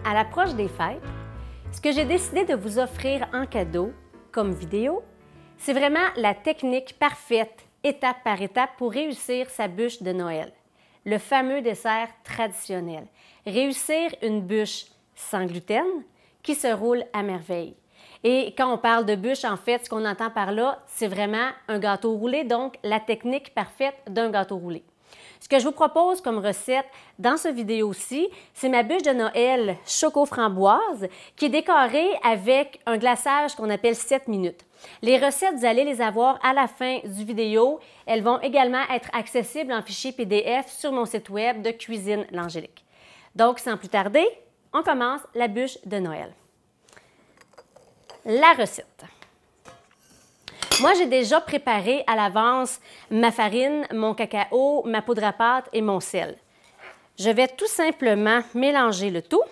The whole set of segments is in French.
À l'approche des fêtes, ce que j'ai décidé de vous offrir en cadeau, comme vidéo, c'est vraiment la technique parfaite, étape par étape, pour réussir sa bûche de Noël. Le fameux dessert traditionnel. Réussir une bûche sans gluten qui se roule à merveille. Et quand on parle de bûche, en fait, ce qu'on entend par là, c'est vraiment un gâteau roulé, donc la technique parfaite d'un gâteau roulé. Ce que je vous propose comme recette dans cette vidéo-ci, c'est ma bûche de Noël choco-framboise qui est décorée avec un glaçage qu'on appelle 7 minutes. Les recettes, vous allez les avoir à la fin du vidéo. Elles vont également être accessibles en fichier PDF sur mon site web de Cuisine L'Angélique. Donc, sans plus tarder, on commence la bûche de Noël. La recette. Moi, j'ai déjà préparé à l'avance ma farine, mon cacao, ma poudre à pâte et mon sel. Je vais tout simplement mélanger le tout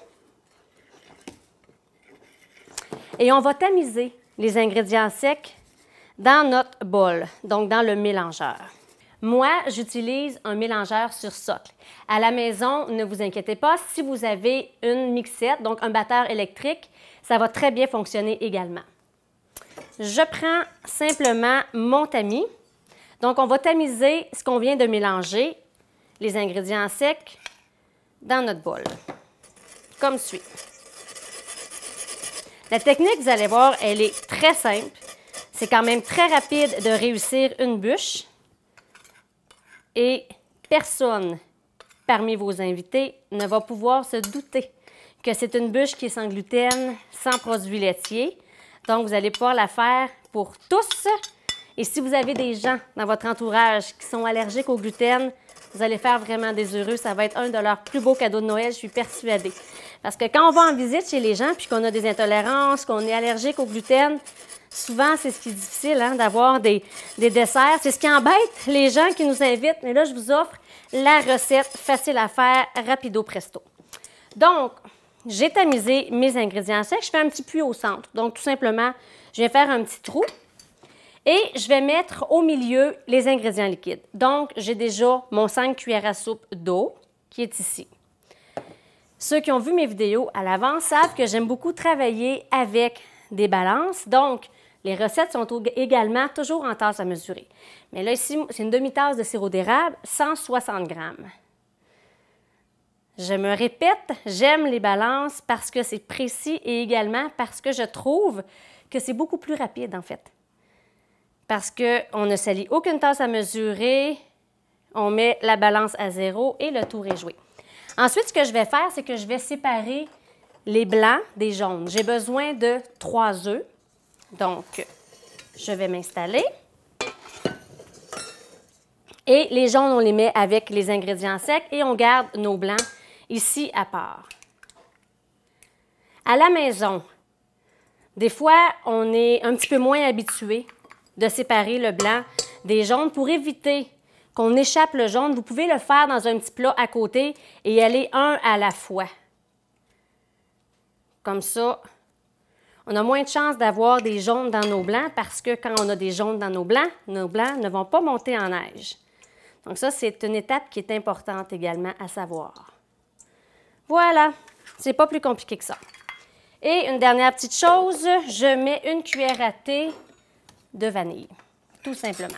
et on va tamiser les ingrédients secs dans notre bol, donc dans le mélangeur. Moi, j'utilise un mélangeur sur socle. À la maison, ne vous inquiétez pas, si vous avez une mixette, donc un batteur électrique, ça va très bien fonctionner également. Je prends simplement mon tamis. Donc, on va tamiser ce qu'on vient de mélanger, les ingrédients secs, dans notre bol, comme suit. La technique, vous allez voir, elle est très simple. C'est quand même très rapide de réussir une bûche. Et personne parmi vos invités ne va pouvoir se douter que c'est une bûche qui est sans gluten, sans produits laitiers. Donc, vous allez pouvoir la faire pour tous. Et si vous avez des gens dans votre entourage qui sont allergiques au gluten, vous allez faire vraiment des heureux. Ça va être un de leurs plus beaux cadeaux de Noël, je suis persuadée. Parce que quand on va en visite chez les gens puis qu'on a des intolérances, qu'on est allergique au gluten, souvent, c'est ce qui est difficile, hein, d'avoir des desserts. C'est ce qui embête les gens qui nous invitent. Mais là, je vous offre la recette facile à faire, rapido presto. Donc, j'ai tamisé mes ingrédients secs. Je fais un petit puits au centre. Donc, tout simplement, je vais faire un petit trou et je vais mettre au milieu les ingrédients liquides. Donc, j'ai déjà mon 5 cuillères à soupe d'eau qui est ici. Ceux qui ont vu mes vidéos à l'avance savent que j'aime beaucoup travailler avec des balances. Donc, les recettes sont également toujours en tasse à mesurer. Mais là, ici, c'est une demi-tasse de sirop d'érable, 160 grammes. Je me répète, j'aime les balances parce que c'est précis et également parce que je trouve que c'est beaucoup plus rapide, en fait. Parce qu'on ne salit aucune tasse à mesurer, on met la balance à 0 et le tour est joué. Ensuite, ce que je vais faire, c'est que je vais séparer les blancs des jaunes. J'ai besoin de 3 œufs. Donc, je vais m'installer. Et les jaunes, on les met avec les ingrédients secs et on garde nos blancs ici à part. À la maison, des fois, on est un petit peu moins habitué de séparer le blanc des jaunes pour éviter qu'on échappe le jaune. Vous pouvez le faire dans un petit plat à côté et y aller un à la fois. Comme ça, on a moins de chances d'avoir des jaunes dans nos blancs parce que quand on a des jaunes dans nos blancs ne vont pas monter en neige. Donc ça, c'est une étape qui est importante également à savoir. Voilà, c'est pas plus compliqué que ça. Et une dernière petite chose, je mets une cuillère à thé de vanille, tout simplement.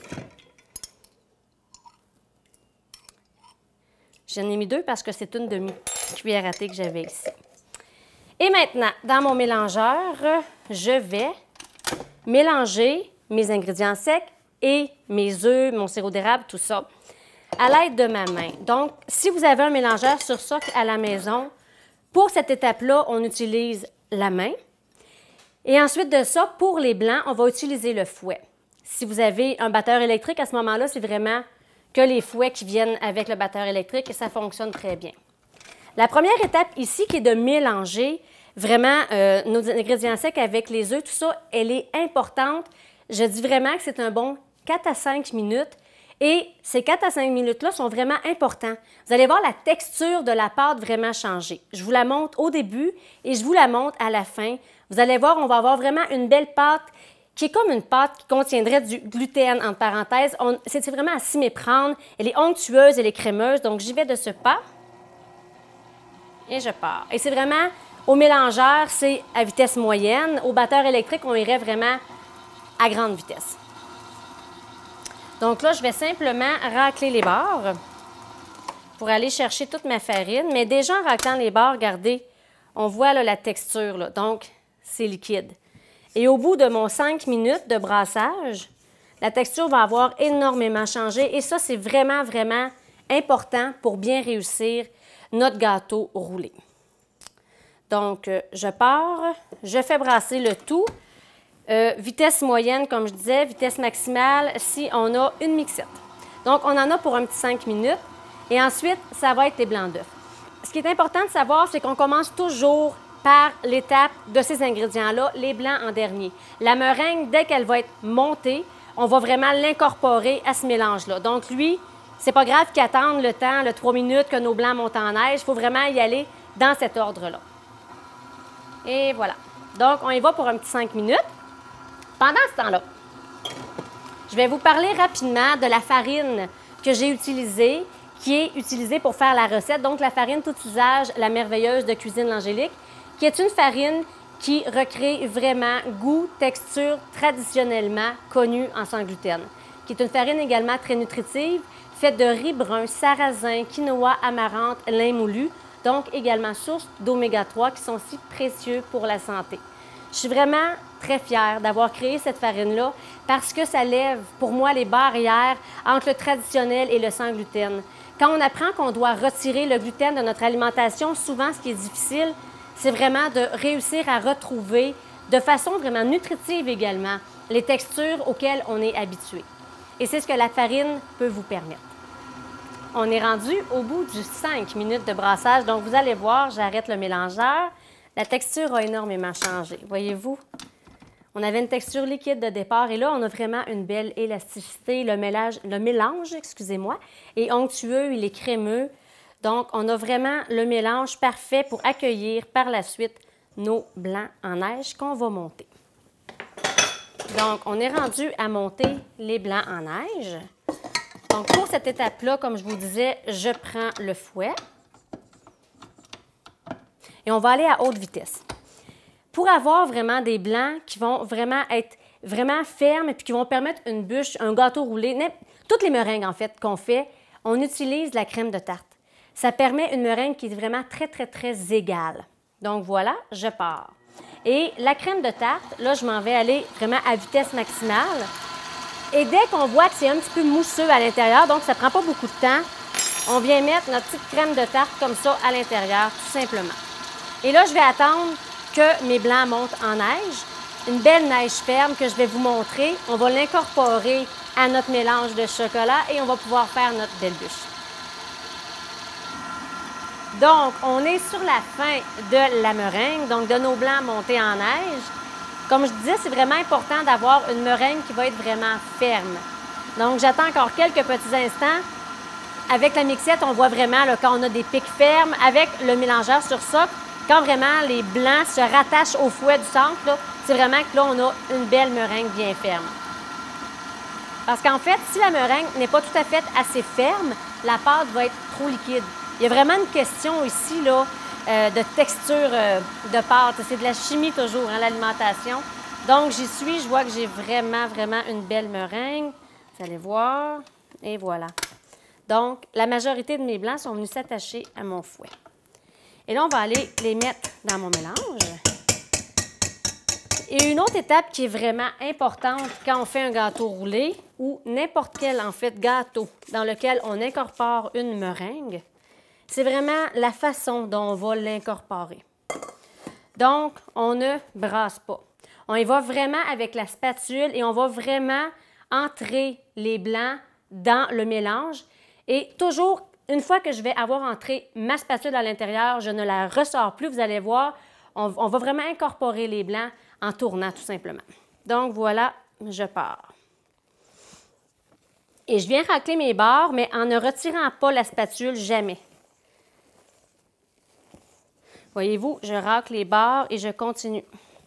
J'en ai mis 2 parce que c'est une demi-cuillère à thé que j'avais ici. Et maintenant, dans mon mélangeur, je vais mélanger mes ingrédients secs et mes œufs, mon sirop d'érable, tout ça, à l'aide de ma main. Donc, si vous avez un mélangeur sur socle à la maison, pour cette étape-là, on utilise la main. Et ensuite de ça, pour les blancs, on va utiliser le fouet. Si vous avez un batteur électrique, à ce moment-là, c'est vraiment que les fouets qui viennent avec le batteur électrique et ça fonctionne très bien. La première étape ici, qui est de mélanger vraiment nos ingrédients secs avec les œufs, tout ça, elle est importante. Je dis vraiment que c'est un bon 4 à 5 minutes. Et ces 4 à 5 minutes-là sont vraiment importants. Vous allez voir la texture de la pâte vraiment changer. Je vous la montre au début et je vous la montre à la fin. Vous allez voir, on va avoir vraiment une belle pâte qui est comme une pâte qui contiendrait du gluten, entre parenthèses. C'est vraiment à s'y méprendre. Elle est onctueuse, elle est crémeuse. Donc, j'y vais de ce pas et je pars. Et c'est vraiment Au mélangeur, c'est à vitesse moyenne. Au batteur électrique, on irait vraiment à grande vitesse. Donc là, je vais simplement racler les barres pour aller chercher toute ma farine. Mais déjà, en raclant les barres, regardez, on voit là, la texture. Là. Donc, c'est liquide. Et au bout de mon 5 minutes de brassage, la texture va avoir énormément changé. Et ça, c'est vraiment, vraiment important pour bien réussir notre gâteau roulé. Donc, je pars, je fais brasser le tout. Vitesse moyenne, comme je disais, vitesse maximale, si on a une mixette. Donc, on en a pour un petit 5 minutes. Et ensuite, ça va être les blancs d'œufs. Ce qui est important de savoir, c'est qu'on commence toujours par l'étape de ces ingrédients-là, les blancs en dernier. La meringue, dès qu'elle va être montée, on va vraiment l'incorporer à ce mélange-là. Donc, lui, c'est pas grave qu'il attende le temps, le 3 minutes que nos blancs montent en neige. Il faut vraiment y aller dans cet ordre-là. Et voilà. Donc, on y va pour un petit 5 minutes. Pendant ce temps-là, je vais vous parler rapidement de la farine que j'ai utilisée, qui est utilisée pour faire la recette. Donc, la farine tout usage, la merveilleuse de Cuisine l'Angélique, qui est une farine qui recrée vraiment goût, texture traditionnellement connue en sans gluten, qui est une farine également très nutritive, faite de riz brun, sarrasin, quinoa, amarante, lin moulu, donc également source d'oméga 3 qui sont si précieux pour la santé. Je suis vraiment très fière d'avoir créé cette farine-là parce que ça lève pour moi les barrières entre le traditionnel et le sans gluten. Quand on apprend qu'on doit retirer le gluten de notre alimentation, souvent ce qui est difficile, c'est vraiment de réussir à retrouver de façon vraiment nutritive également les textures auxquelles on est habitué. Et c'est ce que la farine peut vous permettre. On est rendu au bout du 5 minutes de brassage, donc vous allez voir, j'arrête le mélangeur. La texture a énormément changé, voyez-vous? On avait une texture liquide de départ et là, on a vraiment une belle élasticité. Le mélange, excusez-moi, est onctueux, il est crémeux. Donc, on a vraiment le mélange parfait pour accueillir par la suite nos blancs en neige qu'on va monter. Donc, on est rendu à monter les blancs en neige. Donc, pour cette étape-là, comme je vous disais, je prends le fouet et on va aller à haute vitesse. Pour avoir vraiment des blancs qui vont vraiment être vraiment fermes et puis qui vont permettre une bûche, un gâteau roulé, toutes les meringues en fait qu'on fait, on utilise la crème de tarte. Ça permet une meringue qui est vraiment très, très, très égale. Donc voilà, je pars. Et la crème de tarte, là, je m'en vais aller vraiment à vitesse maximale. Et dès qu'on voit que c'est un petit peu mousseux à l'intérieur, donc ça ne prend pas beaucoup de temps, on vient mettre notre petite crème de tarte comme ça à l'intérieur, tout simplement. Et là, je vais attendre que mes blancs montent en neige. Une belle neige ferme que je vais vous montrer. On va l'incorporer à notre mélange de chocolat et on va pouvoir faire notre belle bûche. Donc, on est sur la fin de la meringue, donc de nos blancs montés en neige. Comme je disais, c'est vraiment important d'avoir une meringue qui va être vraiment ferme. Donc, j'attends encore quelques petits instants. Avec la mixette, on voit vraiment là, quand on a des pics fermes. Avec le mélangeur sur socle, quand vraiment les blancs se rattachent au fouet du centre, c'est vraiment que là, on a une belle meringue bien ferme. Parce qu'en fait, si la meringue n'est pas tout à fait assez ferme, la pâte va être trop liquide. Il y a vraiment une question ici là, de texture de pâte. C'est de la chimie toujours, hein, l'alimentation. Donc, j'y suis. Je vois que j'ai vraiment, vraiment une belle meringue. Vous allez voir. Et voilà. Donc, la majorité de mes blancs sont venus s'attacher à mon fouet. Et là, on va aller les mettre dans mon mélange. Et une autre étape qui est vraiment importante quand on fait un gâteau roulé ou n'importe quel, en fait, gâteau dans lequel on incorpore une meringue, c'est vraiment la façon dont on va l'incorporer. Donc, on ne brasse pas. On y va vraiment avec la spatule et on va vraiment entrer les blancs dans le mélange. Et toujours, une fois que je vais avoir entré ma spatule à l'intérieur, je ne la ressors plus. Vous allez voir, on va vraiment incorporer les blancs en tournant tout simplement. Donc, voilà, je pars. Et je viens racler mes barres, mais en ne retirant pas la spatule, jamais. Voyez-vous, je racle les barres et je continue.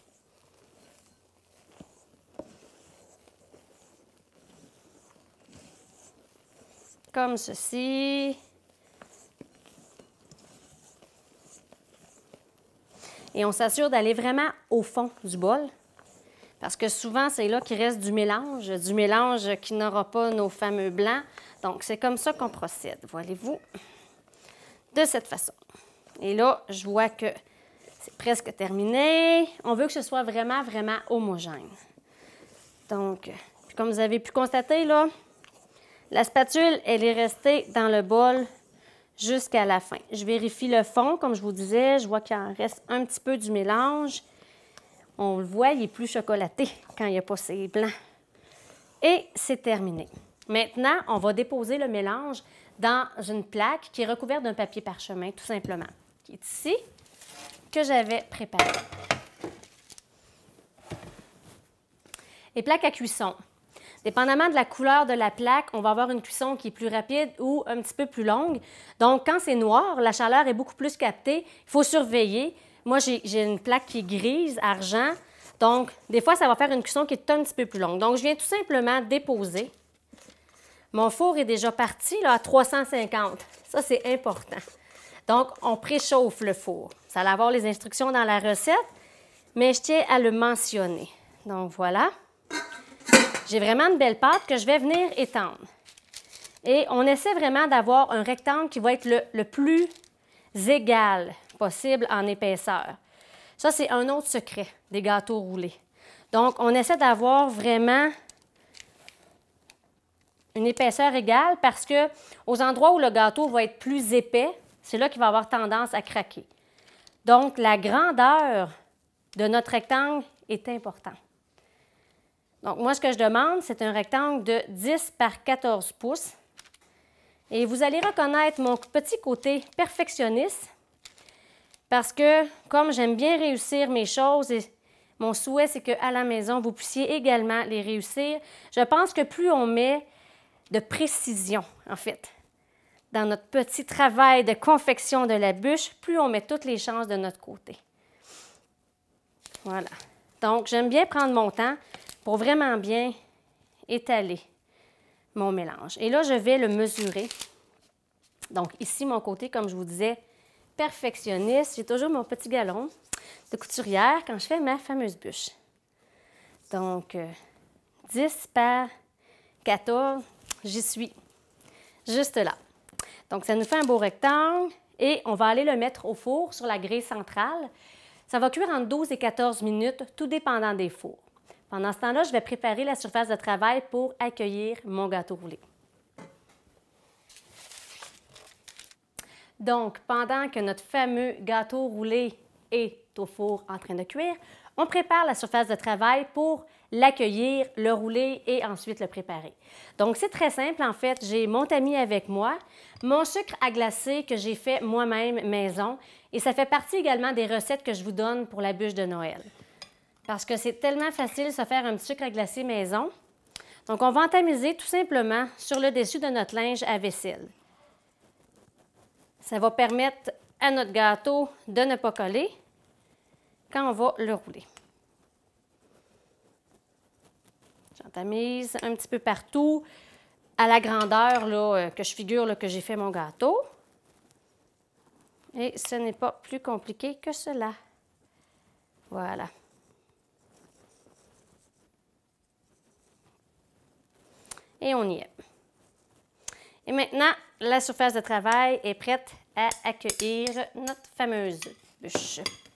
Comme ceci. Et on s'assure d'aller vraiment au fond du bol. Parce que souvent, c'est là qu'il reste du mélange qui n'aura pas nos fameux blancs. Donc, c'est comme ça qu'on procède, voyez-vous, de cette façon. Et là, je vois que c'est presque terminé. On veut que ce soit vraiment, vraiment homogène. Donc, comme vous avez pu constater, là, la spatule, elle est restée dans le bol jusqu'à la fin. Je vérifie le fond, comme je vous disais. Je vois qu'il en reste un petit peu du mélange. On le voit, il est plus chocolaté quand il n'y a pas ces blancs. Et c'est terminé. Maintenant, on va déposer le mélange dans une plaque qui est recouverte d'un papier parchemin, tout simplement, qui est ici, que j'avais préparé. Les plaques à cuisson. Dépendamment de la couleur de la plaque, on va avoir une cuisson qui est plus rapide ou un petit peu plus longue. Donc, quand c'est noir, la chaleur est beaucoup plus captée. Il faut surveiller. Moi, j'ai une plaque qui est grise, argent. Donc, des fois, ça va faire une cuisson qui est un petit peu plus longue. Donc, je viens tout simplement déposer. Mon four est déjà parti là, à 350. Ça, c'est important. Donc, on préchauffe le four. Vous allez avoir les instructions dans la recette, mais je tiens à le mentionner. Donc, voilà. J'ai vraiment une belle pâte que je vais venir étendre. Et on essaie vraiment d'avoir un rectangle qui va être le plus égal possible en épaisseur. Ça, c'est un autre secret des gâteaux roulés. Donc, on essaie d'avoir vraiment une épaisseur égale parce que aux endroits où le gâteau va être plus épais, c'est là qu'il va avoir tendance à craquer. Donc, la grandeur de notre rectangle est importante. Donc, moi, ce que je demande, c'est un rectangle de 10 par 14 pouces. Et vous allez reconnaître mon petit côté perfectionniste parce que, comme j'aime bien réussir mes choses, et mon souhait, c'est qu'à la maison, vous puissiez également les réussir, je pense que plus on met de précision, en fait, dans notre petit travail de confection de la bûche, plus on met toutes les chances de notre côté. Voilà. Donc, j'aime bien prendre mon temps pour vraiment bien étaler mon mélange. Et là, je vais le mesurer. Donc, ici, mon côté, comme je vous disais, perfectionniste. J'ai toujours mon petit galon de couturière quand je fais ma fameuse bûche. Donc, 10 par 14, j'y suis juste là. Donc, ça nous fait un beau rectangle et on va aller le mettre au four sur la grille centrale. Ça va cuire entre 12 et 14 minutes, tout dépendant des fours. Pendant ce temps-là, je vais préparer la surface de travail pour accueillir mon gâteau roulé. Donc, pendant que notre fameux gâteau roulé est au four en train de cuire, on prépare la surface de travail pour l'accueillir, le rouler et ensuite le préparer. Donc, c'est très simple. En fait, j'ai mon tamis avec moi, mon sucre à glacer que j'ai fait moi-même maison et ça fait partie également des recettes que je vous donne pour la bûche de Noël. Parce que c'est tellement facile de se faire un petit sucre à glacer maison. Donc, on va en tamiser tout simplement sur le dessus de notre linge à vaisselle. Ça va permettre à notre gâteau de ne pas coller quand on va le rouler. J'en tamise un petit peu partout à la grandeur là, que je figure là, que j'ai fait mon gâteau. Et ce n'est pas plus compliqué que cela. Voilà. Et on y est. Et maintenant, la surface de travail est prête à accueillir notre fameuse bûche.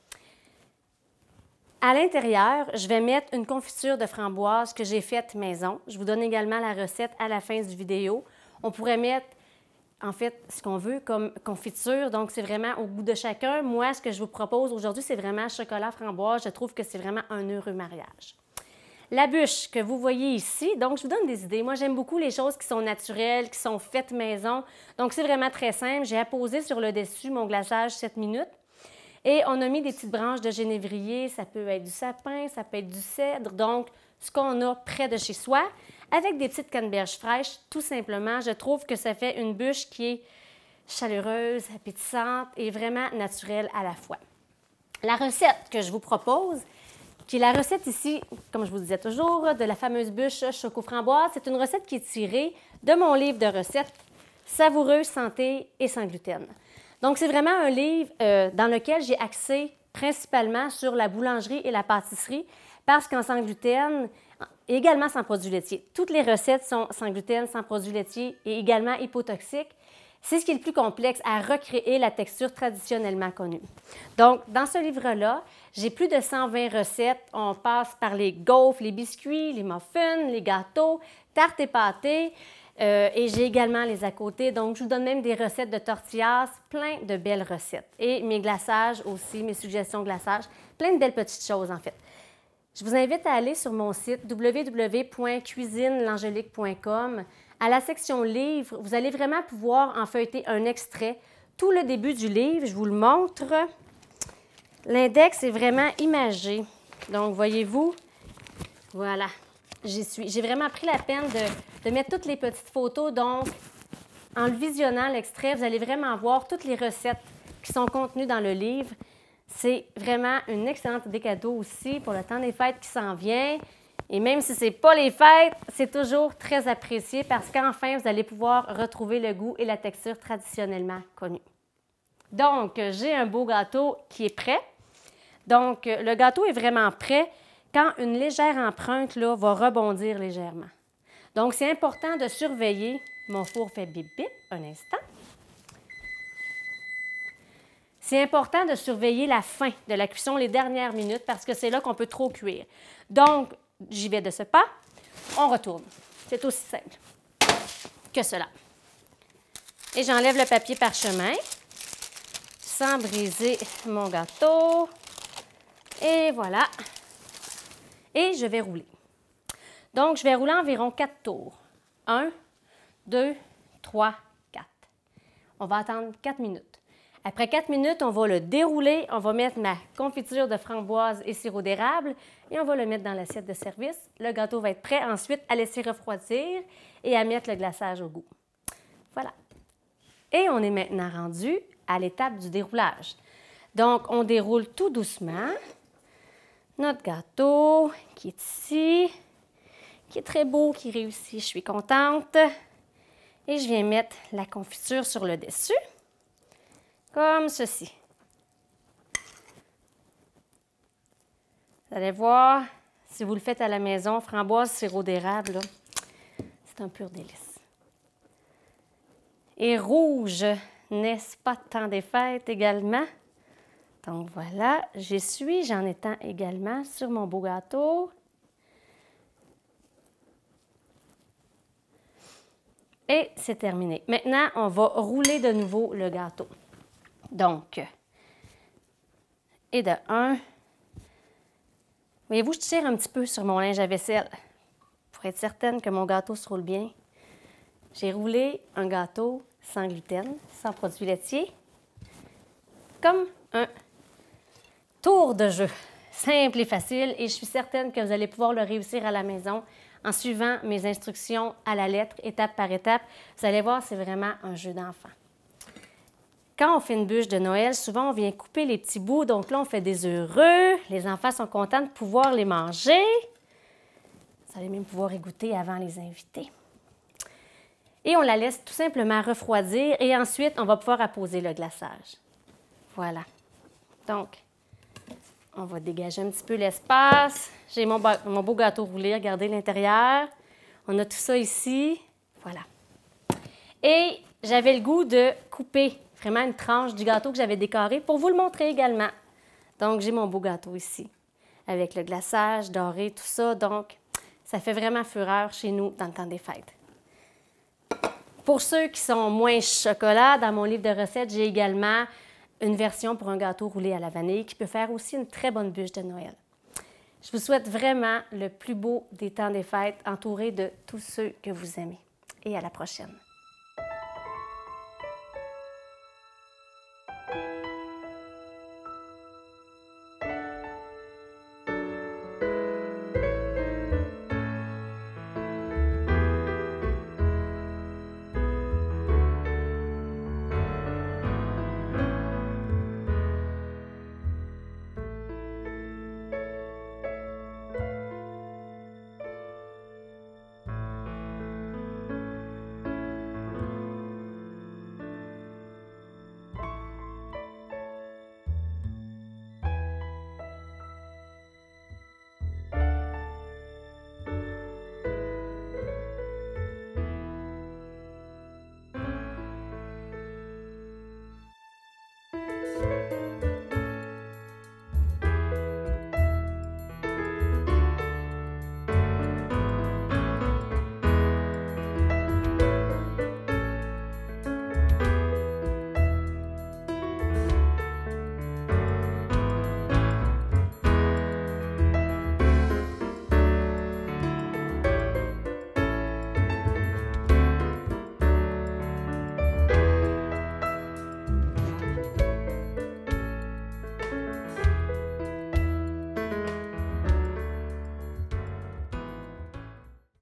À l'intérieur, je vais mettre une confiture de framboise que j'ai faite maison. Je vous donne également la recette à la fin du vidéo. On pourrait mettre, en fait, ce qu'on veut comme confiture. Donc, c'est vraiment au goût de chacun. Moi, ce que je vous propose aujourd'hui, c'est vraiment chocolat framboise. Je trouve que c'est vraiment un heureux mariage. La bûche que vous voyez ici, donc je vous donne des idées. Moi, j'aime beaucoup les choses qui sont naturelles, qui sont faites maison. Donc, c'est vraiment très simple. J'ai apposé sur le dessus mon glaçage 7 minutes. Et on a mis des petites branches de génévrier. Ça peut être du sapin, ça peut être du cèdre. Donc, ce qu'on a près de chez soi, avec des petites canneberges fraîches, tout simplement. Je trouve que ça fait une bûche qui est chaleureuse, appétissante et vraiment naturelle à la fois. La recette que je vous propose, qui est la recette ici, comme je vous disais toujours, de la fameuse bûche choco-framboise. C'est une recette qui est tirée de mon livre de recettes « Savoureuse, santé et sans gluten ». Donc, c'est vraiment un livre dans lequel j'ai axé principalement sur la boulangerie et la pâtisserie parce qu'en sans gluten, également sans produits laitiers. Toutes les recettes sont sans gluten, sans produits laitiers et également hypotoxiques. C'est ce qui est le plus complexe à recréer la texture traditionnellement connue. Donc, dans ce livre-là, j'ai plus de 120 recettes. On passe par les gaufres, les biscuits, les muffins, les gâteaux, tartes et pâtés. Et j'ai également les à côté. Donc, je vous donne même des recettes de tortillas, plein de belles recettes. Et mes glaçages aussi, mes suggestions de glaçage, plein de belles petites choses en fait. Je vous invite à aller sur mon site www.cuisinelangelique.com. À la section livres, vous allez vraiment pouvoir en feuilleter un extrait. Tout le début du livre, je vous le montre. L'index est vraiment imagé. Donc, voyez-vous, voilà, j'y suis. J'ai vraiment pris la peine de mettre toutes les petites photos. Donc, en le visionnant l'extrait, vous allez vraiment voir toutes les recettes qui sont contenues dans le livre. C'est vraiment une excellente idée cadeau aussi pour le temps des fêtes qui s'en vient. Et même si ce n'est pas les fêtes, c'est toujours très apprécié parce qu'enfin, vous allez pouvoir retrouver le goût et la texture traditionnellement connus. Donc, j'ai un beau gâteau qui est prêt. Donc, le gâteau est vraiment prêt quand une légère empreinte là, va rebondir légèrement. Donc, c'est important de surveiller. Mon four fait bip bip, un instant. C'est important de surveiller la fin de la cuisson, les dernières minutes, parce que c'est là qu'on peut trop cuire. Donc, j'y vais de ce pas, on retourne. C'est aussi simple que cela. Et j'enlève le papier parchemin sans briser mon gâteau. Et voilà. Et je vais rouler. Donc, je vais rouler environ 4 tours. 1, 2, 3, 4. On va attendre 4 minutes. Après 4 minutes, on va le dérouler. On va mettre ma confiture de framboise et sirop d'érable et on va le mettre dans l'assiette de service. Le gâteau va être prêt ensuite à laisser refroidir et à mettre le glaçage au goût. Voilà. Et on est maintenant rendu à l'étape du déroulage. Donc, on déroule tout doucement notre gâteau qui est ici, qui est très beau, qui réussit. Je suis contente. Et je viens mettre la confiture sur le dessus. Comme ceci. Vous allez voir, si vous le faites à la maison, framboise, sirop d'érable, c'est un pur délice. Et rouge, n'est-ce pas temps des fêtes également? Donc voilà, j'essuie, j'en étends également sur mon beau gâteau. Et c'est terminé. Maintenant, on va rouler de nouveau le gâteau. Donc, et de 1, voyez-vous, je tire un petit peu sur mon linge à vaisselle pour être certaine que mon gâteau se roule bien. J'ai roulé un gâteau sans gluten, sans produits laitiers, comme un tour de jeu, simple et facile, et je suis certaine que vous allez pouvoir le réussir à la maison en suivant mes instructions à la lettre, étape par étape. Vous allez voir, c'est vraiment un jeu d'enfant. Quand on fait une bûche de Noël, souvent, on vient couper les petits bouts. Donc là, on fait des heureux. Les enfants sont contents de pouvoir les manger. Vous allez même pouvoir y goûter avant les invités. Et on la laisse tout simplement refroidir. Et ensuite, on va pouvoir apposer le glaçage. Voilà. Donc, on va dégager un petit peu l'espace. J'ai mon beau gâteau roulé. Regardez l'intérieur. On a tout ça ici. Voilà. Et j'avais le goût de couper vraiment une tranche du gâteau que j'avais décoré pour vous le montrer également. Donc, j'ai mon beau gâteau ici avec le glaçage doré, tout ça. Donc, ça fait vraiment fureur chez nous dans le temps des fêtes. Pour ceux qui sont moins chocolat, dans mon livre de recettes, j'ai également une version pour un gâteau roulé à la vanille qui peut faire aussi une très bonne bûche de Noël. Je vous souhaite vraiment le plus beau des temps des fêtes, entouré de tous ceux que vous aimez. Et à la prochaine.